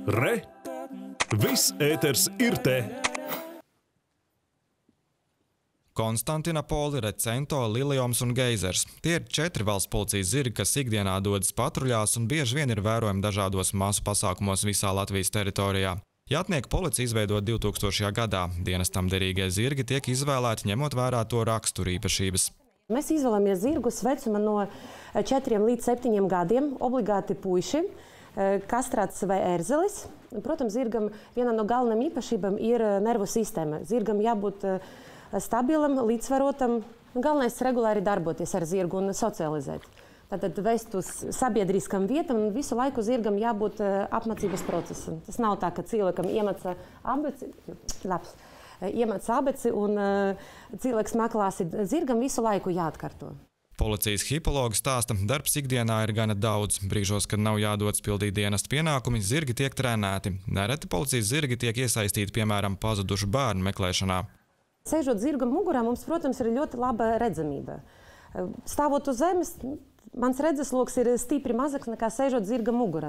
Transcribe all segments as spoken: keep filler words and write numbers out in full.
Re! Viss ēters ir te! Konstantinopoli, Recento, Liljoms un Geizers. Tie ir četri valsts policijas zirgi, kas ikdienā dodas patruļās un bieži vien ir vērojami dažādos masu pasākumos visā Latvijas teritorijā. Jātnieku policija izveidot divtūkstošajā gadā. Dienestam derīgie zirgi tiek izvēlēti ņemot vērā to raksturīpašības. Mēs izvēlamies zirgus vecuma no četriem līdz septiņiem gadiem, obligāti puiši, kastrāts vai ērzelis. Protams, zirgam viena no galvenajām īpašībām ir nervu sistēma. Zirgam jābūt stabilam, līdzsvarotam. Galvenais ir regulāri darboties ar zirgu un socializēt. Tātad vest uz sabiedriskam vietam un visu laiku zirgam jābūt apmācības procesam. Tas nav tā, ka cilvēkam iemāca abeci, labs, iemāca abeci un cilvēks maklāsi. Zirgam visu laiku jāatkārto. Policijas hipologi stāsta, darbs ikdienā ir gana daudz. Brīžos, kad nav jādodas pildīt dienesta pienākumi, zirgi tiek trenēti. Nereti policijas zirgi tiek iesaistīti, piemēram, pazudušu bērnu meklēšanā. Sēžot zirga mugurā, mums, protams, ir ļoti laba redzamība. Stāvot uz zemes, mans redzesloks ir stipri mazāks nekā sēžot zirga mugurā.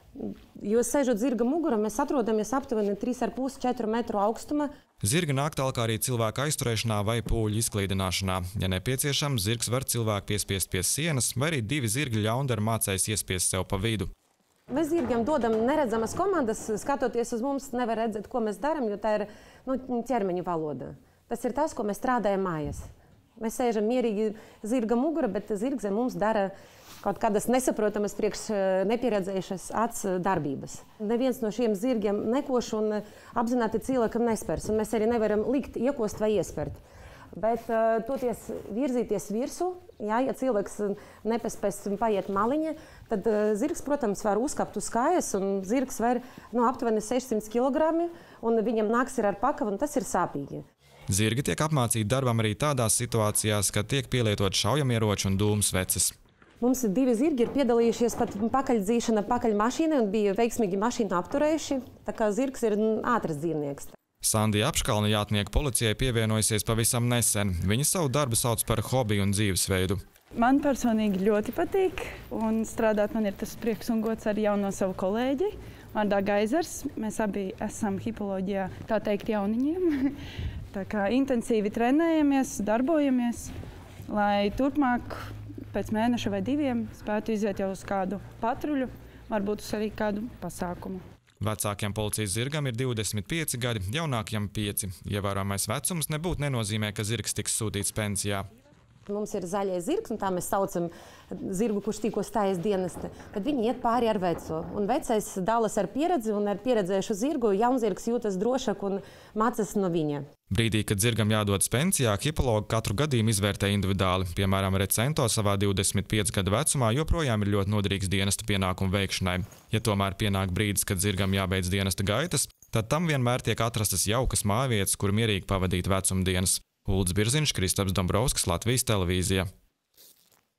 Jo sēžot zirga mugurā, mēs atrodamies aptuveni trīs ar pus četru metru augstuma. Zirgi nāk talkā arī cilvēka aizturēšanā vai pūļu izklīdināšanā. Ja nepieciešams, zirgs var cilvēku piespiest pie sienas, vai arī divi zirgi ļaundari mācēs iespiest sev pa vidu. Mēs zirgiem dodam neredzamas komandas, skatoties uz mums, nevar redzēt, ko mēs darām, jo tā ir nu, ķermeņa valoda. Tas ir tas, ko mēs strādājam mājās. Mēs sēžam mierīgi zirga mugura, bet zirgs zem mums dara kaut kādas nesaprotamas, priekš nepieredzējušas acs darbības. Neviens no šiem zirgiem nekoš un apzināti cilvēkam nespers, un mēs arī nevaram likt iekost vai iespert. Bet toties virzīties virsū, jā, ja cilvēks nepaspēs paiet maliņa, tad zirgs, protams, var uzkapt uz kājas, un zirgs var no aptuveni sešsimt kilogrami, un viņam nāks ir ar pakavu, un tas ir sāpīgi. Zirgi tiek apmācīti darbam arī tādās situācijās, kad tiek pielietot šaujamieroči un dūmsveces. Mums divi zirgi ir piedalījušies pat pakaļdzīšana pakaļ mašīnai un bija veiksmīgi mašīnu apturējuši, tā kā zirgs ir ātrs dzīvnieks. Sandija Apškalna jātnieku policijai pievienojusies pavisam nesen. Viņa savu darbu sauc par hobiju un dzīvesveidu. Man personīgi ļoti patīk, un strādāt man ir tas prieks un gods ar jauno savu kolēģi, vārdā Geizers. Mēs abi esam hipoloģijā, tā teikt, jauniņiem. Tā kā intensīvi trenējamies, darbojamies, lai turpmāk pēc mēneša vai diviem spētu iziet jau uz kādu patruļu, varbūt uz arī kādu pasākumu. Vecākiem policijas zirgam ir divdesmit pieci gadi, jaunākajam pieci. Ievērojamais vecums nebūtu nenozīmē, ka zirgs tiks sūtīts pensijā. Mums ir zaļais zirgs, un tā mēs saucam zirgu, kurš tikko stājas dienesta. Tad viņi iet pāri ar veco. Un vecais dalas ar pieredzi, un ar pieredzējušu zirgu jaunzirgs jūtas drošāk un mācās no viņa. Brīdī, kad zirgam jādodas pensijā, hipologi katru gadījumu izvērtē individuāli. Piemēram, Recento savā divdesmit piecu gadu vecumā joprojām ir ļoti noderīgs dienesta pienākumu veikšanai. Ja tomēr pienāk brīdis, kad zirgam jābeidz dienesta gaitas, tad tam vienmēr tiek atrastas jaukas mājvietas, kur mierīgi pavadīt vecuma dienas. Uldis Birziņš, Kristaps Dombrovskis, Latvijas televīzija.